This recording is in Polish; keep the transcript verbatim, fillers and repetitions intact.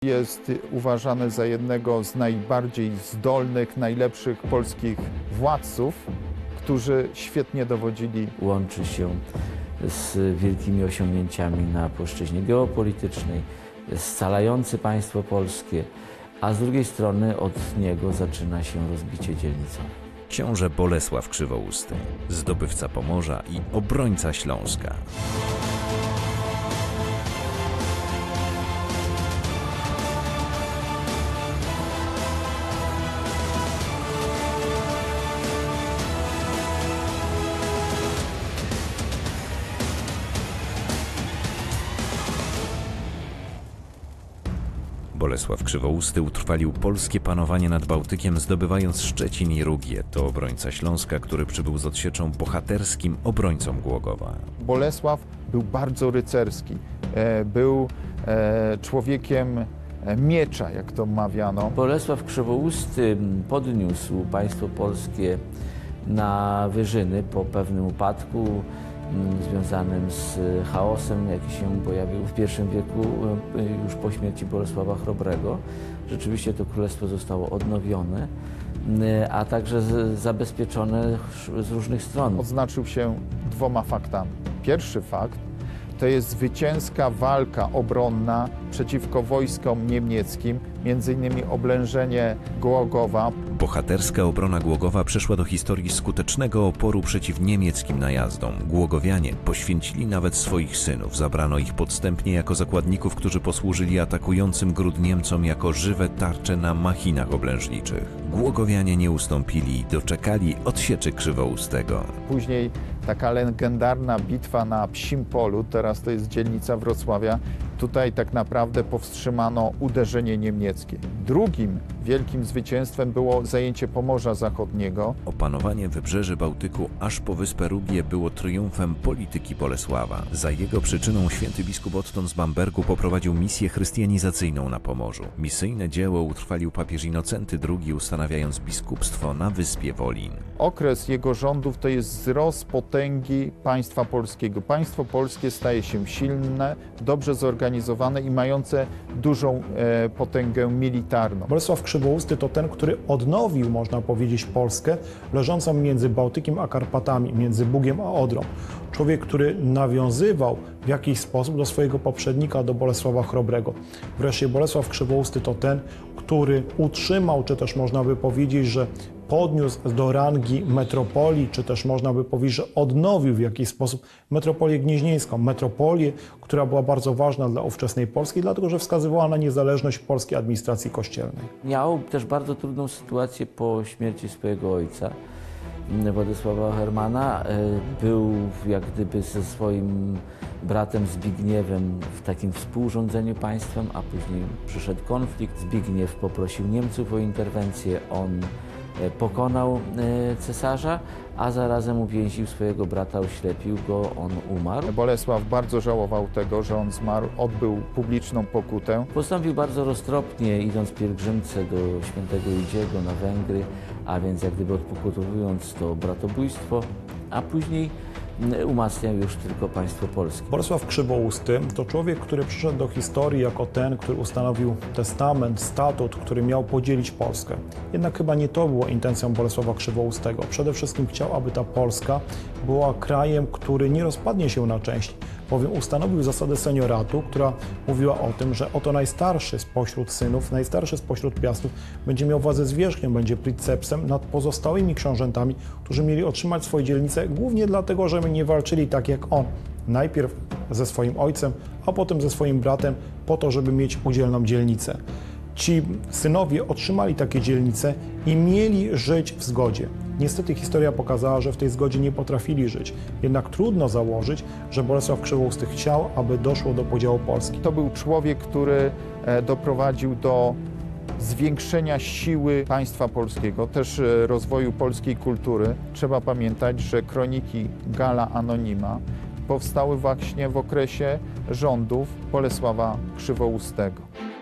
Jest uważany za jednego z najbardziej zdolnych, najlepszych polskich władców, którzy świetnie dowodzili. Łączy się z wielkimi osiągnięciami na płaszczyźnie geopolitycznej, scalający państwo polskie, a z drugiej strony od niego zaczyna się rozbicie dzielnicowe. Książę Bolesław Krzywousty, zdobywca Pomorza i obrońca Śląska. Bolesław Krzywousty utrwalił polskie panowanie nad Bałtykiem, zdobywając Szczecin i Rugię. To obrońca Śląska, który przybył z odsieczą bohaterskim obrońcą Głogowa. Bolesław był bardzo rycerski. Był człowiekiem miecza, jak to mawiano. Bolesław Krzywousty podniósł państwo polskie na wyżyny po pewnym upadku związanym z chaosem, jaki się pojawił w pierwszym wieku, już po śmierci Bolesława Chrobrego. Rzeczywiście to królestwo zostało odnowione, a także zabezpieczone z różnych stron. Odznaczył się dwoma faktami. Pierwszy fakt to jest zwycięska walka obronna przeciwko wojskom niemieckim, między innymi oblężenie Głogowa. Bohaterska obrona Głogowa przeszła do historii skutecznego oporu przeciw niemieckim najazdom. Głogowianie poświęcili nawet swoich synów. Zabrano ich podstępnie jako zakładników, którzy posłużyli atakującym gród Niemcom jako żywe tarcze na machinach oblężniczych. Głogowianie nie ustąpili i doczekali odsieczy Krzywoustego. Później taka legendarna bitwa na Psim Polu, teraz to jest dzielnica Wrocławia. Tutaj tak naprawdę powstrzymano uderzenie niemieckie. Drugim wielkim zwycięstwem było zajęcie Pomorza Zachodniego. Opanowanie wybrzeży Bałtyku aż po wyspę Rugię było triumfem polityki Bolesława. Za jego przyczyną święty biskup Otton z Bambergu poprowadził misję chrystianizacyjną na Pomorzu. Misyjne dzieło utrwalił papież Inocenty drugi, ustanawiając biskupstwo na wyspie Wolin. Okres jego rządów to jest wzrost potęgi państwa polskiego. Państwo polskie staje się silne, dobrze zorganizowane i mające dużą e, potęgę militarną. Bolesław Krzywousty to ten, który odnowił, można powiedzieć, Polskę leżącą między Bałtykiem a Karpatami, między Bugiem a Odrą. Człowiek, który nawiązywał w jakiś sposób do swojego poprzednika, do Bolesława Chrobrego. Wreszcie Bolesław Krzywousty to ten, który utrzymał, czy też można by powiedzieć, że podniósł do rangi metropolii, czy też można by powiedzieć, że odnowił w jakiś sposób metropolię gnieźnieńską. Metropolię, która była bardzo ważna dla ówczesnej Polski, dlatego że wskazywała na niezależność polskiej administracji kościelnej. Miał też bardzo trudną sytuację po śmierci swojego ojca, Władysława Hermana. Był jak gdyby ze swoim bratem Zbigniewem w takim współrządzeniu państwem, a później przyszedł konflikt. Zbigniew poprosił Niemców o interwencję, on pokonał cesarza, a zarazem uwięził swojego brata, oślepił go, on umarł. Bolesław bardzo żałował tego, że on zmarł, odbył publiczną pokutę. Postąpił bardzo roztropnie, idąc pielgrzymce do świętego Idziego na Węgry, a więc jak gdyby odpokutowując to bratobójstwo, a później umacniał już tylko państwo polskie. Bolesław Krzywousty to człowiek, który przyszedł do historii jako ten, który ustanowił testament, statut, który miał podzielić Polskę. Jednak chyba nie to było intencją Bolesława Krzywoustego. Przede wszystkim chciał, aby ta Polska była krajem, który nie rozpadnie się na części, bowiem ustanowił zasadę senioratu, która mówiła o tym, że oto najstarszy spośród synów, najstarszy spośród piastów będzie miał władzę zwierzchnią, będzie princepsem nad pozostałymi książętami, którzy mieli otrzymać swoje dzielnice, głównie dlatego, że nie walczyli tak jak on. Najpierw ze swoim ojcem, a potem ze swoim bratem, po to, żeby mieć udzielną dzielnicę. Ci synowie otrzymali takie dzielnice i mieli żyć w zgodzie. Niestety historia pokazała, że w tej zgodzie nie potrafili żyć. Jednak trudno założyć, że Bolesław Krzywousty chciał, aby doszło do podziału Polski. To był człowiek, który doprowadził do zwiększenia siły państwa polskiego, też rozwoju polskiej kultury. Trzeba pamiętać, że kroniki Galla Anonima powstały właśnie w okresie rządów Bolesława Krzywoustego.